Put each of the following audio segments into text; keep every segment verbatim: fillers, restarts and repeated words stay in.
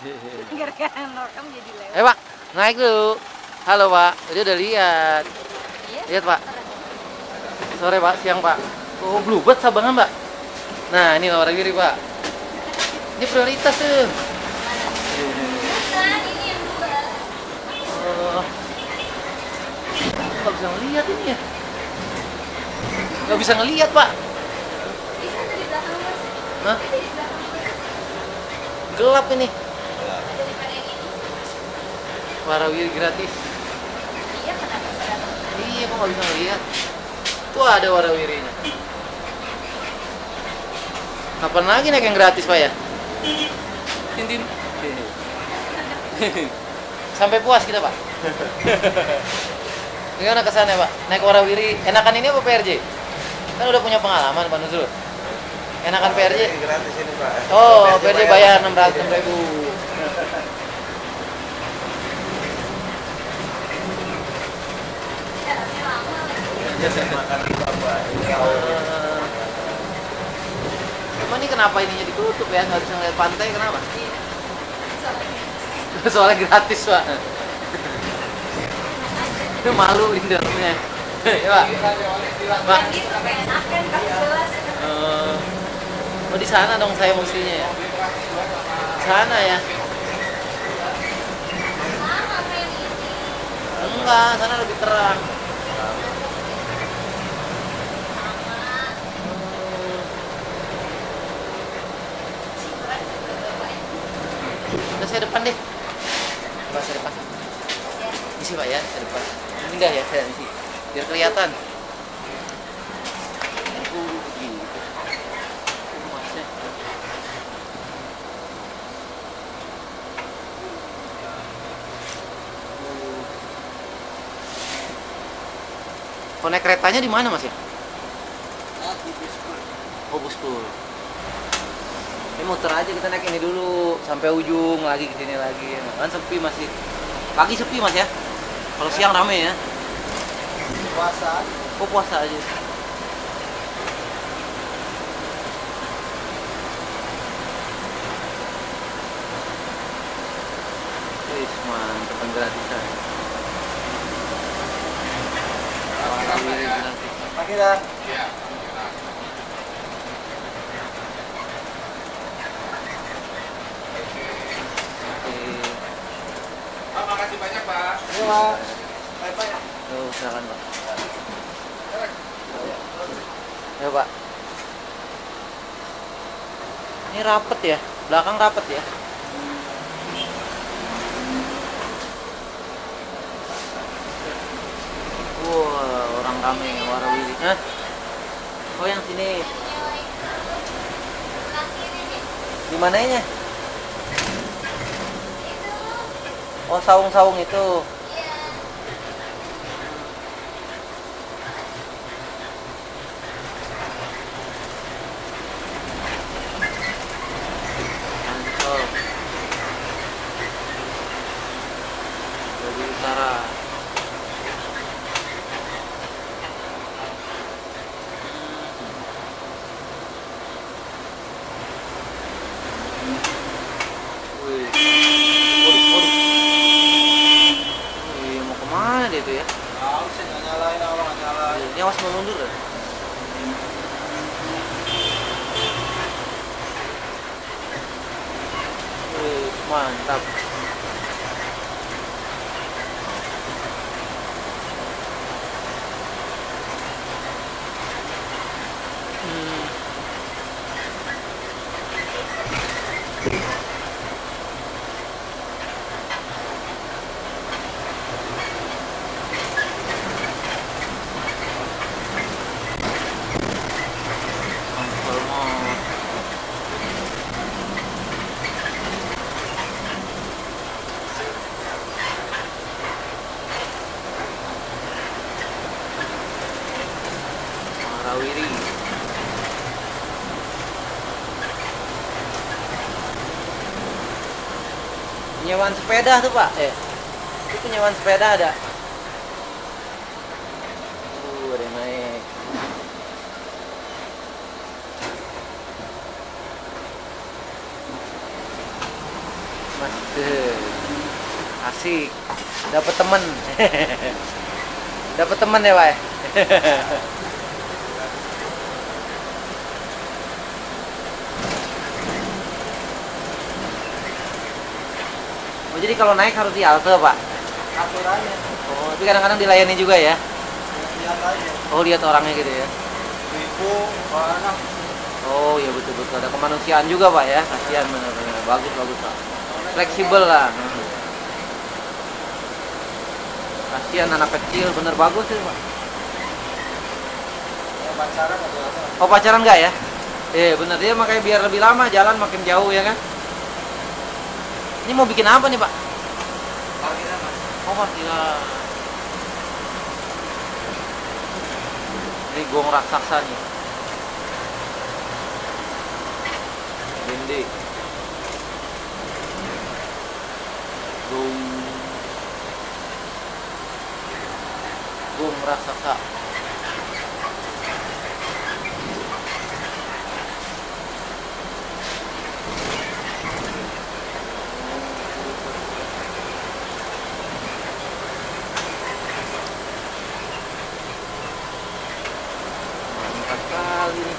Gara-gara norekam jadi lewat. Eh Pak, naik dulu. Halo Pak, dia udah lihat. Iya. Lihat Pak. Sore Pak, siang Pak. Oh, bluebird sabangan Pak. Nah, ini warawiri Pak. Ini prioritas tuh. Bukan, ini yang dua. Oh. Nggak bisa ngeliat ini ya. Nggak bisa ngeliat Pak. Bisa tuh di belakang Mas. Hah? Itu di belakang Mas. Gelap ini. Daripada yang ini. Warawiri gratis. Iya, kenapa pada Iya, kok nggak bisa ngeliat. Tuh ada warawirinya. Kapan lagi naik yang gratis Pak ya? Tintin. Sampai puas kita Pak. Gimana kesannya Pak? Naik warawiri, enakan ini apa P R J? Kan udah punya pengalaman Pak Nuzul. Enakan P R J? Gratis ini Pak. Oh, P R J bayar enam ratus ribu. jaraknya lama lagi. Makan di Bapak. Cuma ini kenapa ininya ditutup ya? Nggak bisa ngeliat pantai, kenapa? Iya. Soalnya Soalnya gratis Pak. Itu malu di dalamnya. Ya Pak. Pak. yang itu keenakan kan jelas. Eh, oh di sana dong saya mestinya ya. Sana ya. Sama sama yang ini. Enggak, sana lebih terang. Udah saya depan deh. Coba saya depan. Isi Pak ya, saya depan. Indah ya saya isi. Biar kelihatan. Uh, gitu. Masnya. Uh. Oh, naik keretanya di mana Mas ya? Oh, Buspur. Ini muter aja, kita naik ini dulu sampai ujung lagi ke sini lagi. Kan sepi masih. Pagi sepi Mas ya. Kalau siang rame ya. Puasa. Oh, puasa aja. Wih, mantep kan gratisan. Warawiri gratis. Pakai dah. Oke. Pak, makasih banyak Pak. Ini Pak. Baik Pak ya. Tuh, silakan Pak. Ya Pak. Ini rapet ya, belakang rapet ya. Wah, orang rame warawiri. Hah? Oh, yang sini. Di mananya? Oh, saung-saung itu. Ancol. Dari utara. Wih. Waduh, waduh. Wih, mau kemana dia tuh ya? Tahu sih nggak nyalain, awal nggak nyalain. Ini awas mau mundur kan? Wih, mantap. Hmm. Ancol mah. Warawiri. Penyewaan sepeda tuh Pak. Eh, itu penyewaan sepeda ada. Uh, ada yang naik. Mas, eh, asik. Dapat teman. Dapat teman ya, Pak. ya? Oh, jadi kalau naik harus di halte, Pak. Aturannya. Oh, tapi kadang-kadang dilayani juga ya. Lihat aja. Oh, lihat orangnya gitu ya. Ibu, anak. Oh, iya betul-betul ada kemanusiaan juga, Pak ya. Kasihan benar-benar. Bagus, bagus, Pak. Fleksibel lah. Hmm. Kasihan anak kecil, bener bagus sih, Pak. Ya, pacaran atau apa? Oh, pacaran nggak ya? Eh, bener dia makanya biar lebih lama jalan makin jauh ya kan? Ini mau bikin apa nih, Pak? Parkiran mas. Oh, parkiran. Ini gong raksasa nih. Bende. Gong. Gong raksasa. Mantap kali nih.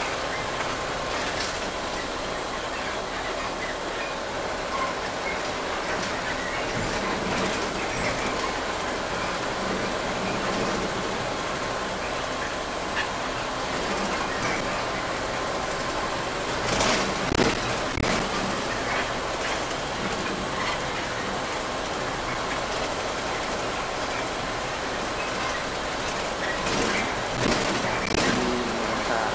Mantap.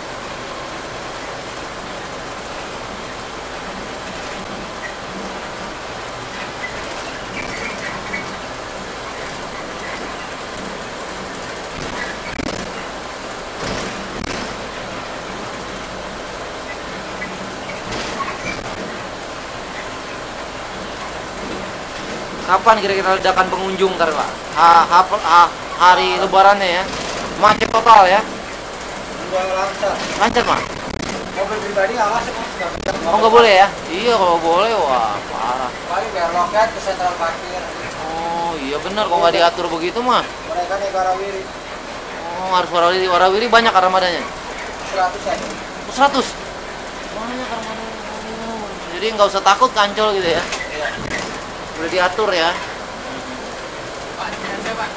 Kapan kira-kira ledakan pengunjung ntar, Pak? Ha, ha, ha, hari lebarannya ya? Macet total ya? Dua lancar. Lancar, Pak? Mobil pribadi awas ya mas. Nggak bisa. Oh, nggak boleh ya? Iya, kalau boleh, wah parah. Paling biar loket ke sentral parkir. Oh, iya benar, kalau nggak diatur begitu mah. Mereka nih Garawiri. Oh, harus warawiri, warawiri banyak armadanya. Seratus aja. Oh, seratus? Banyak armadanya. Oh, jadi nggak usah takut kancol gitu ya? Iya. Udah diatur ya? Pak, dengan saya Pak.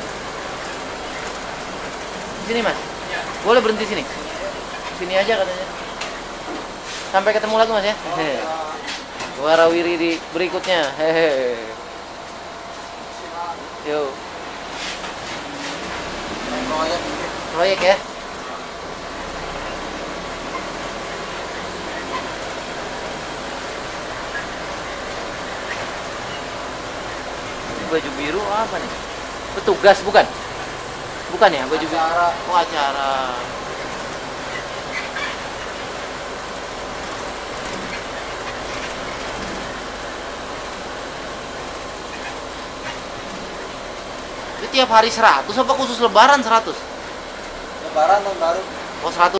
Sini, Mas. Ya. Boleh berhenti sini? Sini aja katanya. Sampai ketemu lagi, Mas ya? Oh, Hehe. ya. Warawiri di berikutnya. Hehe. Yo, Proyek. proyek ya. Ini baju biru apa nih? Petugas bukan? Bukan ya baju biru? Acara. Oh, acara. Itu tiap hari seratus apa khusus lebaran seratus? Lebaran tahun baru. Oh, seratus.